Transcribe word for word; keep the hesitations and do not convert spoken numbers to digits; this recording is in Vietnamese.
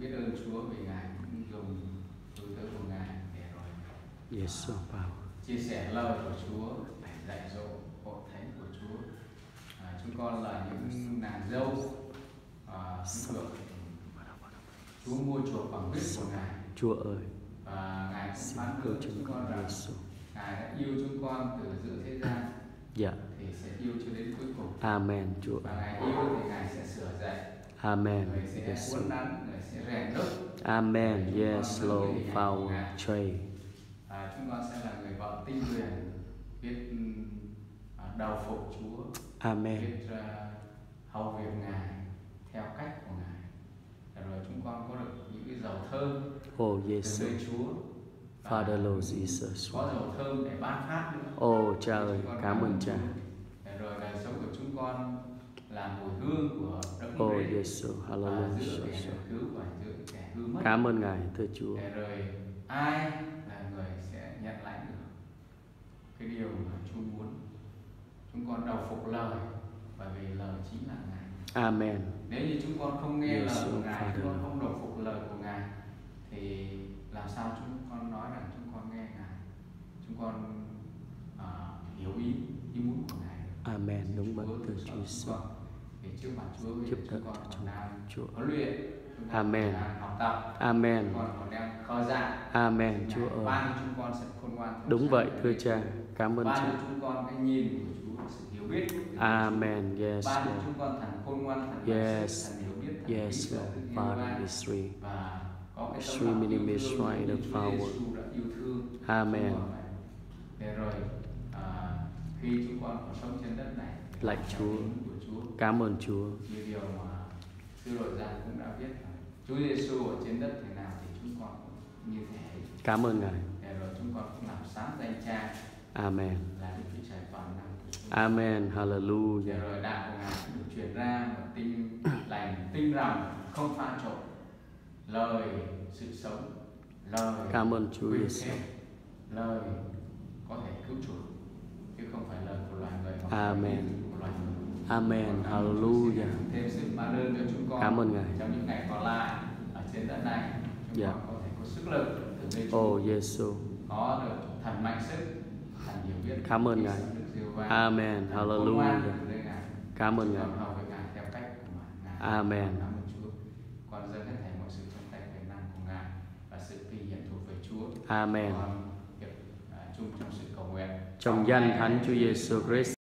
biết ơn Chúa vì Ngài cũng dùng tôi tớ của Ngài để rồi Yes, so power. chia sẻ lời của Chúa để dạy dỗ hội thánh của Chúa. À, chúng con là những nàng dâu à, thánh thượng. Chúa mua chuộc bằng huyết của Ngài. Chúa ơi, Và Ngài cũng xin phán cứu hứa chúng chúng con con rằng Giêsu. Ngài đã yêu chúng con từ giữa thế gian Dạ. thì sẽ yêu cho đến cuối cùng. Amen, Chúa. Và Ngài yêu thì Ngài sẽ sửa dạy. Amen. Người sẽ Yes. uốn nắn, người sẽ rèn đúc. Amen. Yes, Lord. Power. Trade. À, chúng con sẽ là người vợ tinh nguyện, biết à, đầu phục Chúa. Amen. Biết uh, hầu việc Ngài theo cách của Ngài. Rồi chúng con có được những cái dầu thơm Oh, từ yes. nơi Chúa. Father Lord Jesus. Có dầu thơm để ban phát nữa. Oh, Cha ơi, cảm ơn Cha. Rồi đời sống của chúng con là mùi hương của đấng Oh, Christ. yes. Và Hallelujah. giữa kẻ được cứu và giữa kẻ hư mất. Cảm ơn Ngài, thưa Chúa. Để rồi ai là người sẽ nhận lãnh được cái điều mà Chúa muốn. Chúng con đầu phục lời, bởi vì lời chính là Ngài. Amen. Nếu như chúng con không nghe Yes, lời của Ngài, Father. chúng con không đầu phục lời của Ngài, thì làm sao chúng con nói rằng chúng con nghe Ngài, chúng con uh, hiểu ý ý muốn của Ngài. Amen. Đúng vậy, thưa Chúa Chúa Giêsu. thì trước mặt Chúa bây Giúp giờ đỡ chúng con cho còn chúng đang Chúa. huấn luyện, chúng con Amen. còn đang học tập, Amen. chúng con còn đang khơi dại. Amen, Chúa ơi. Ban cho chúng con sự khôn ngoan. Đúng vậy, thưa Cha. Cảm ơn Ban Cha. cho chúng con cái nhìn của Chúa, sự hiểu biết của Chúa. Amen. Yes, Ban cho Lord. chúng con thần khôn ngoan, thần Yes. thần hiểu biết, thần Yes, trí tuệ, Lord. thần yêu Father, ban. ministry. Và có cái Stream tấm lòng in yêu ministry, thương the như Chúa power. Giêsu đã yêu thương. Amen. chúng con vậy. Để rồi à, khi chúng con còn sống trên đất này, thì Lạy làm theo Chúa. ý muốn của Chúa. Cảm ơn Chúa. Như điều mà sư đội giang cũng đã viết là Chúa Giêsu ở trên đất thế nào thì chúng con cũng như thế. Cảm ơn Ngài. Để rồi chúng con cũng làm sáng danh Cha Amen. là Đức Chúa Trời toàn năng của chúng. Amen. Để Hallelujah. rồi đạo của Ngài cũng được truyền ra một tinh lành, tinh rằng không pha trộn, lời sự sống, lời Cảm ơn Chúa quy Giêsu. thêm, lời có thể cứu chuộc, chứ không phải lời của loài người mà Amen. của loài người. Amen. Hallelujah. Thêm sức ban ơn cho chúng con. Cảm ơn Ngài. Trong những ngày còn lại ở trên đất này, chúng Dạ. con có thể có sức lực từ nơi Chúa, Oh, Giêsu. có được thần mạnh sức, thần hiểu biết. Cảm ơn Ngài. Amen. Hallelujah. Cảm ơn Ngài. Hầu với Ngài theo cách của Ngài. Amen. Cảm ơn Chúa. Con dâng hết thảy mọi sự trong tay quyền năng của Ngài và sự tùy hiện thuộc về Chúa. Amen. Con hiệp à, chung trong sự cầu nguyện. Trong danh Thánh Chúa Giêsu Christ.